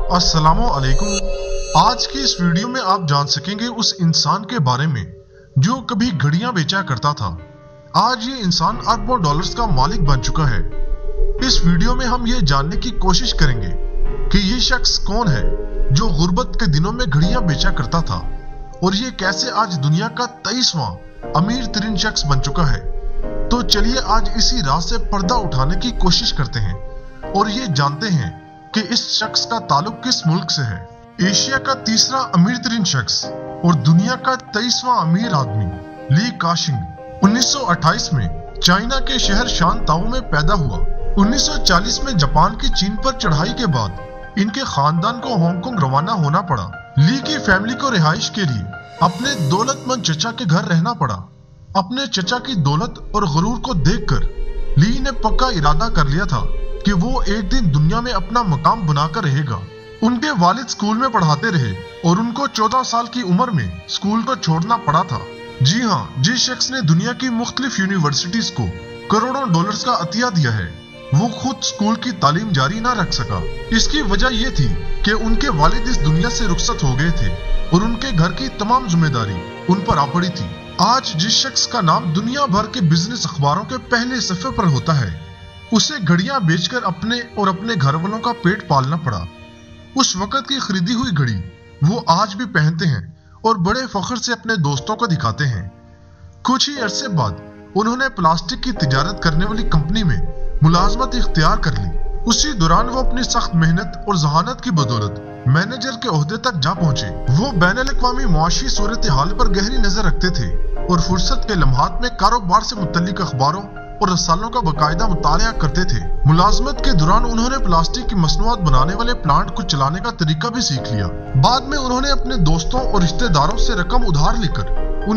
अस्सलामु अलैकुम। आज की इस वीडियो में आप जान सकेंगे उस इंसान के बारे में जो कभी घड़ियां बेचा करता था। आज ये इंसान अरबों डॉलर्स का मालिक बन चुका है। इस वीडियो में हम ये जानने की कोशिश करेंगे कि ये शख्स कौन है जो गुर्बत के दिनों में घड़ियां बेचा करता था और ये कैसे आज दुनिया का 23वां अमीर तरीन शख्स बन चुका है। तो चलिए आज इसी राज से पर्दा उठाने की कोशिश करते हैं और ये जानते हैं कि इस शख्स का ताल्लुक किस मुल्क से है। एशिया का तीसरा अमीर तरीन शख्स और दुनिया का 23वां अमीर आदमी ली काशिंग 1928 में चाइना के शहर शानताओ में पैदा हुआ। 1940 में जापान की चीन पर चढ़ाई के बाद इनके खानदान को हांगकांग रवाना होना पड़ा। ली की फैमिली को रिहाइश के लिए अपने दौलतमंद चचा के घर रहना पड़ा। अपने चचा की दौलत और गुरूर को देखकर ली ने पक्का इरादा कर लिया था कि वो एक दिन दुनिया में अपना मकाम बनाकर रहेगा। उनके वालिद स्कूल में पढ़ाते रहे और उनको 14 साल की उम्र में स्कूल को छोड़ना पड़ा था। जी हाँ, जिस शख्स ने दुनिया की मुख्तलिफ यूनिवर्सिटीज को करोड़ों डॉलर्स का अतिया दिया है वो खुद स्कूल की तालीम जारी ना रख सका। इसकी वजह ये थी कि उनके वालिद इस दुनिया से रुखसत हो गए थे और उनके घर की तमाम जिम्मेदारी उन पर आ पड़ी थी। आज जिस शख्स का नाम दुनिया भर के बिजनेस अखबारों के पहले सफ़े पर होता है उसे घड़ियां बेचकर अपने और अपने घर वालों का पेट पालना पड़ा। उस वक्त की खरीदी हुई घड़ी वो आज भी पहनते हैं और बड़े फख्र से अपने दोस्तों को दिखाते हैं। कुछ ही अरसे बाद उन्होंने प्लास्टिक की तिजारत करने वाली कंपनी में मुलाजमत इख्तियार कर ली। उसी दौरान वो अपनी सख्त मेहनत और जहानत की बदौलत मैनेजर के ओहदे तक जा पहुंचे। वो बैनुल-अक़वामी मुआशी सूरत हाल पर गहरी नजर रखते थे और फुर्सत के लम्हात में कारोबार से मुतल्लिक अखबारों और रसालों का बाकायदा मुतालिया करते थे। मुलाजमत के दौरान उन्होंने प्लास्टिक की मसनूआत बनाने वाले प्लांट को चलाने का तरीका भी सीख लिया। बाद में उन्होंने अपने दोस्तों और रिश्तेदारों से रकम उधार लेकर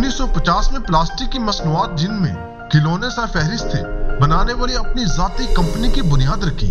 1950 में प्लास्टिक की मसनूआत जिनमें खिलौने सा फहरिस्त थे बनाने वाली अपनी जाती कंपनी की बुनियाद रखी।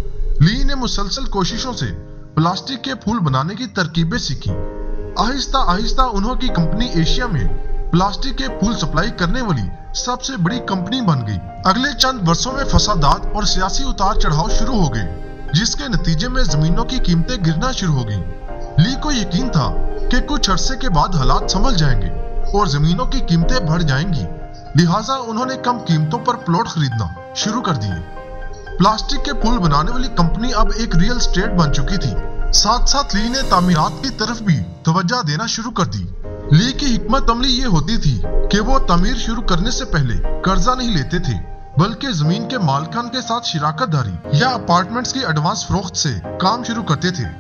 ली ने मुसलसल कोशिशों से प्लास्टिक के फूल बनाने की तरकीबें सीखी। आहिस्ता आहिस्ता उन्होंने की कंपनी एशिया में प्लास्टिक के फूल सप्लाई करने वाली सबसे बड़ी कंपनी बन गई। अगले चंद वर्षों में फसादात और सियासी उतार चढ़ाव शुरू हो गए जिसके नतीजे में जमीनों की कीमतें गिरना शुरू हो गईं। ली को यकीन था कि कुछ अरसे के बाद हालात संभल जाएंगे और जमीनों की कीमतें बढ़ जाएंगी, लिहाजा उन्होंने कम कीमतों पर प्लॉट खरीदना शुरू कर दिए। प्लास्टिक के फूल बनाने वाली कंपनी अब एक रियल एस्टेट बन चुकी थी। साथ साथ ली ने तामीरात की तरफ भी तवज्जो देना शुरू कर दी। ली की हिकमत अमली ये होती थी कि वो तामीर शुरू करने से पहले कर्जा नहीं लेते थे बल्कि जमीन के मालिकान के साथ शिराकत दारी या अपार्टमेंट्स की एडवांस फरोख्त से काम शुरू करते थे।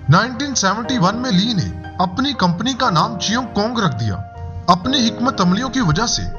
1971 में ली ने अपनी कंपनी का नाम चियोंग कोंग रख दिया। अपनी हिकमत अमलियों की वजह से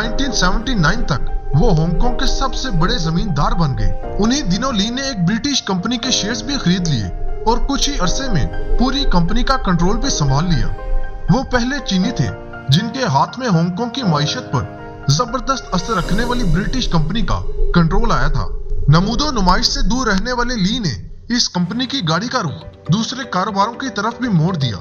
1979 तक वो हांगकांग के सबसे बड़े जमींदार बन गए। उन्हीं दिनों ली ने एक ब्रिटिश कंपनी के शेयर्स भी खरीद लिए और कुछ ही अरसे में पूरी कंपनी का कंट्रोल भी संभाल लिया। वो पहले चीनी थे जिनके हाथ में हांगकांग की माइशत पर जबरदस्त असर रखने वाली ब्रिटिश कंपनी का कंट्रोल आया था। नमूदो नुमाइश से दूर रहने वाले ली ने इस कंपनी की गाड़ी का रुख दूसरे कारोबारों की तरफ भी मोड़ दिया।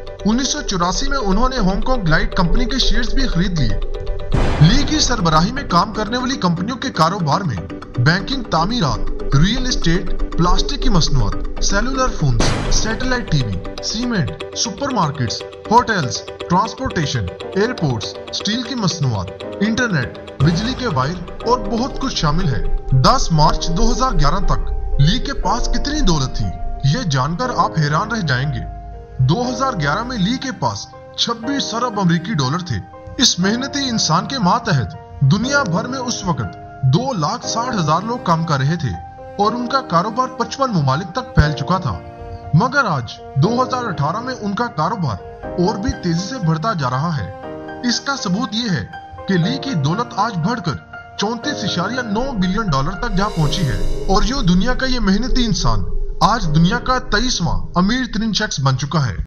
1984 में उन्होंने हांगकांग ग्लाइड कंपनी के शेयर्स भी खरीद लिए। ली की सरबराही में काम करने वाली कंपनियों के कारोबार में बैंकिंग, तामीरात, रियल एस्टेट, प्लास्टिक की मसनूआत, cellular phones, satellite TV, cement, supermarkets, hotels, transportation, airports, steel की मसनूआत, इंटरनेट, बिजली के वायर और बहुत कुछ शामिल है। 10 मार्च 2011 तक ली के पास कितनी दौलत थी ये जानकर आप हैरान रह जाएंगे। 2011 में ली के पास 26 अरब अमेरिकी डॉलर थे। इस मेहनती इंसान के मातहत दुनिया भर में उस वक्त 2,60,000 लोग काम कर रहे थे और उनका कारोबार 55 मुमालिक तक फैल चुका था। मगर आज 2018 में उनका कारोबार और भी तेजी से बढ़ता जा रहा है। इसका सबूत ये है कि ली की दौलत आज बढ़कर 34.9 बिलियन डॉलर तक जा पहुंची है और जो दुनिया का ये मेहनती इंसान आज दुनिया का 23वां अमीर तरीन शख्स बन चुका है।